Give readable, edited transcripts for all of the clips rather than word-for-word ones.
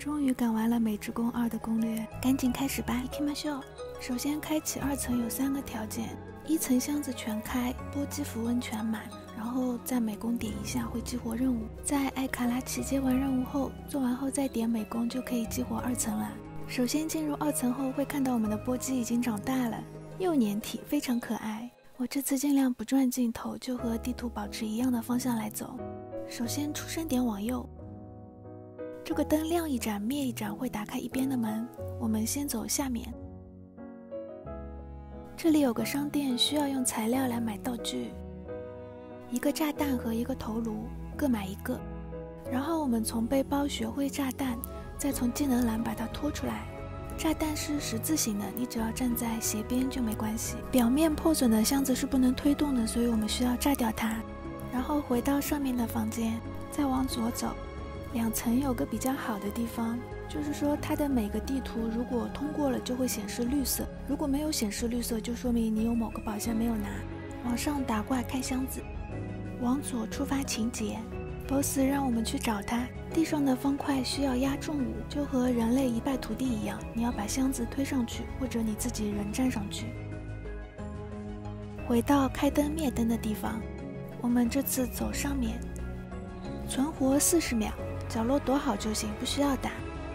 终于赶完了美职工2的攻略，赶紧开始吧！行きましょう。首先开启2层有3个条件：1层箱子全开，波姬符文全满，然后在美工点一下会激活任务。在艾卡拉奇接完任务后，做完后再点美工就可以激活2层了。首先进入2层后，会看到我们的波姬已经长大了，幼年体，非常可爱。我这次尽量不转镜头，就和地图保持一样的方向来走。首先出生点往右。这个灯亮一盏灭一盏会打开一边的门，我们先走下面。这里有个商店，需要用材料来买道具，一个炸弹和一个头颅，各买1个。然后我们从背包学会炸弹，再从技能栏把它拖出来。炸弹是十字形的，你只要站在斜边就没关系。表面破损的箱子是不能推动的，所以我们需要炸掉它。然后回到上面的房间，再往左走。2层有个比较好的地方，就是说它的每个地图如果通过了就会显示绿色，如果没有显示绿色就说明你有某个宝箱没有拿。往上打怪开箱子，往左触发情节， BOSS 让我们去找他。地上的方块需要压重物，就和人类一败涂地一样，你要把箱子推上去，或者你自己人站上去。回到开灯灭灯的地方，我们这次走上面，存活40秒，角落躲好就行，不需要打。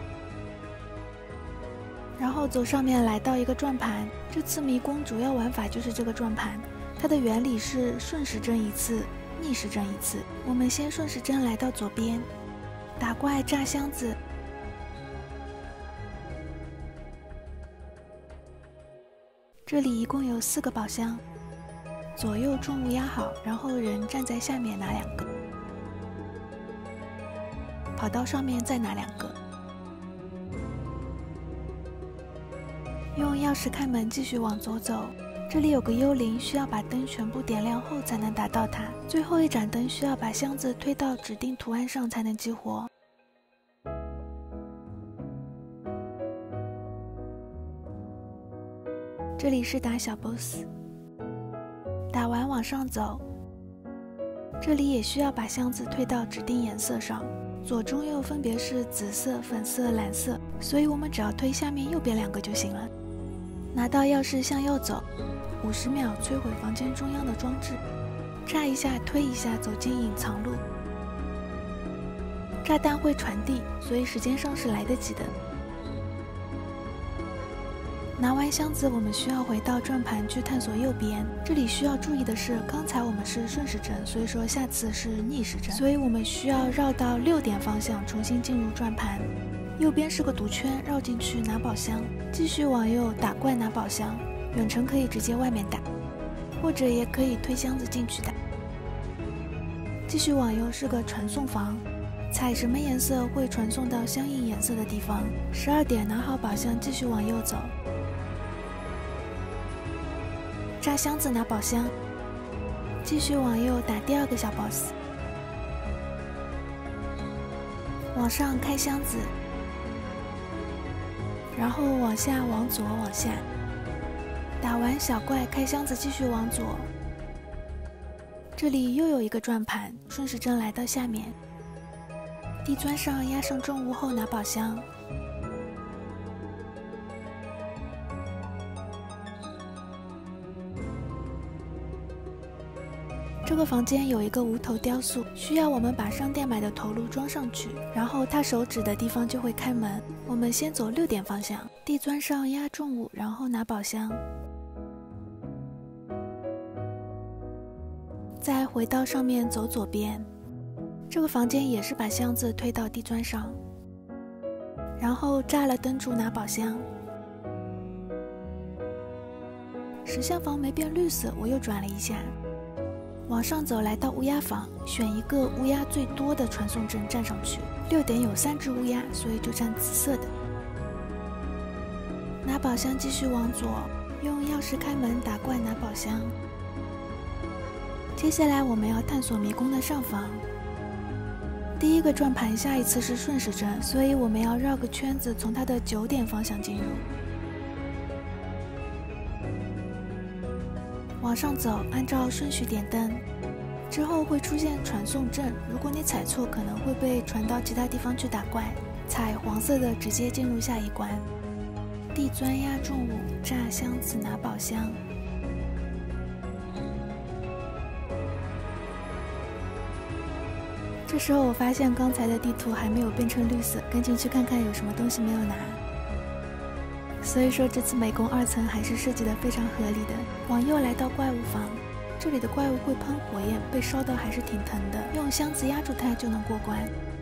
然后走上面来到一个转盘，这次迷宫主要玩法就是这个转盘，它的原理是顺时针1次，逆时针1次。我们先顺时针来到左边，打怪炸箱子。这里一共有4个宝箱，左右重物压好，然后人站在下面拿2个，跑到上面再拿2个。用钥匙开门，继续往左走。这里有个幽灵，需要把灯全部点亮后才能打到它。最后一盏灯需要把箱子推到指定图案上才能激活。这里是打小 BOSS， 打完往上走。这里也需要把箱子推到指定颜色上，左中右分别是紫色、粉色、蓝色，所以我们只要推下面右边2个就行了。拿到钥匙向右走，50秒摧毁房间中央的装置，炸一下推一下走进隐藏路。炸弹会传递，所以时间上是来得及的。拿完箱子，我们需要回到转盘去探索右边。这里需要注意的是，刚才我们是顺时针，所以说下次是逆时针，所以我们需要绕到6点方向重新进入转盘。右边是个毒圈，绕进去拿宝箱，继续往右打怪拿宝箱。远程可以直接外面打，或者也可以推箱子进去打。继续往右是个传送房，踩什么颜色会传送到相应颜色的地方。12点拿好宝箱，继续往右走。炸箱子拿宝箱，继续往右打第2个小 BOSS。往上开箱子，然后往下往左往下。打完小怪开箱子，继续往左。这里又有一个转盘，顺时针来到下面，地砖上压上重物后拿宝箱。这个房间有一个无头雕塑，需要我们把商店买的头颅装上去，然后他手指的地方就会开门。我们先走6点方向，地砖上压重物，然后拿宝箱。再回到上面走左边，这个房间也是把箱子推到地砖上，然后炸了灯柱拿宝箱。石像房没变绿色，我又转了一下。往上走来到乌鸦房，选一个乌鸦最多的传送阵站上去。6点有3只乌鸦，所以就站紫色的。拿宝箱继续往左，用钥匙开门打怪拿宝箱。接下来我们要探索迷宫的上方。第1个转盘下一次是顺时针，所以我们要绕个圈子，从它的9点方向进入。往上走，按照顺序点灯，之后会出现传送阵，如果你踩错，可能会被传到其他地方去打怪。 彩黄色的直接进入下一关。地砖压重物，炸箱子拿宝箱。这时候我发现刚才的地图还没有变成绿色，赶紧去看看有什么东西没有拿。所以说这次美工2层还是设计的非常合理的。往右来到怪物房，这里的怪物会喷火焰，被烧到还是挺疼的，用箱子压住它就能过关。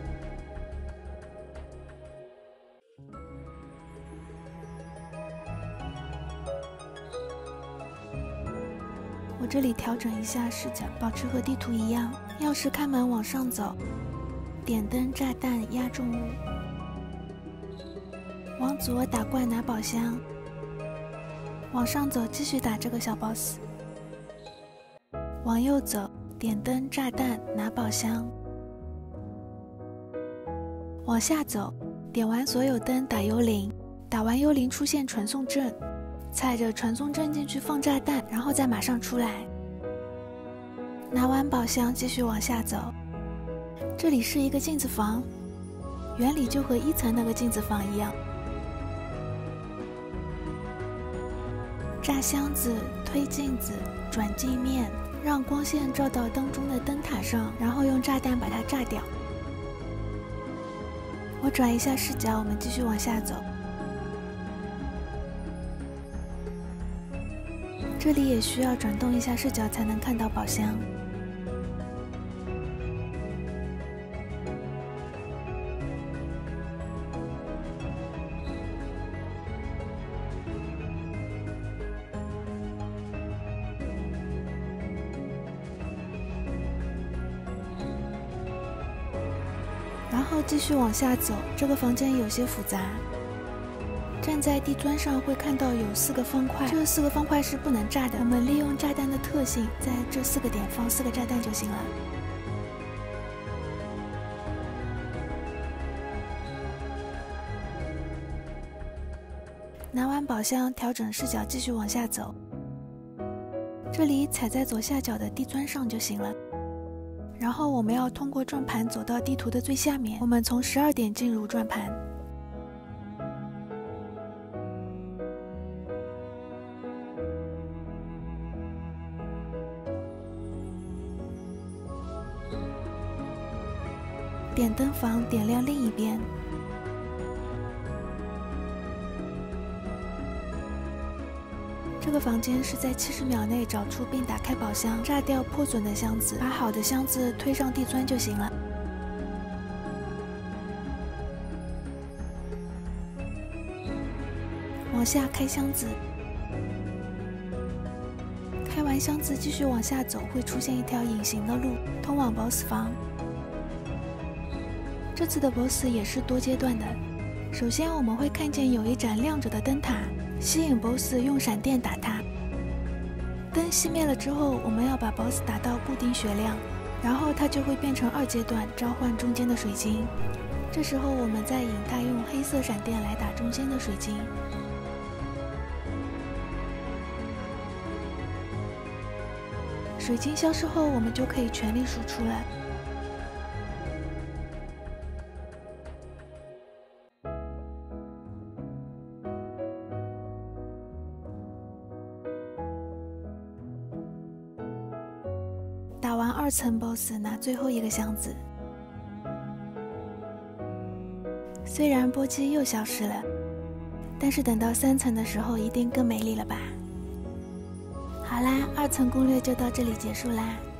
我这里调整一下视角，保持和地图一样。钥匙开门往上走，点灯炸弹压重物，往左打怪拿宝箱，往上走继续打这个小 boss， 往右走点灯炸弹拿宝箱，往下走点完所有灯打幽灵，打完幽灵出现传送阵，踩着传送阵进去放炸弹，然后再马上出来。拿完宝箱继续往下走，这里是一个镜子房，原理就和1层那个镜子房一样。炸箱子、推镜子、转镜面，让光线照到灯中的灯塔上，然后用炸弹把它炸掉。我转一下视角，我们继续往下走。这里也需要转动一下视角才能看到宝箱。然后继续往下走，这个房间有些复杂。站在地砖上会看到有4个方块，这4个方块是不能炸的。我们利用炸弹的特性，在这4个点放4个炸弹就行了。拿完宝箱，调整视角继续往下走。这里踩在左下角的地砖上就行了。然后我们要通过转盘走到地图的最下面，我们从12点进入转盘。点灯房点亮另一边。这个房间是在70秒内找出并打开宝箱，炸掉破损的箱子，把好的箱子推上地砖就行了。往下开箱子，开完箱子继续往下走，会出现一条隐形的路，通往 BOSS 房。这次的 BOSS 也是多阶段的。首先我们会看见有一盏亮着的灯塔，吸引 BOSS 用闪电打它。灯熄灭了之后，我们要把 BOSS 打到固定血量，然后它就会变成2阶段，召唤中间的水晶。这时候我们再引它用黑色闪电来打中间的水晶。水晶消失后，我们就可以全力输出了。打完2层 BOSS， 拿最后一个箱子。虽然波姬又消失了，但是等到3层的时候，一定更美丽了吧？好啦，2层攻略就到这里结束啦。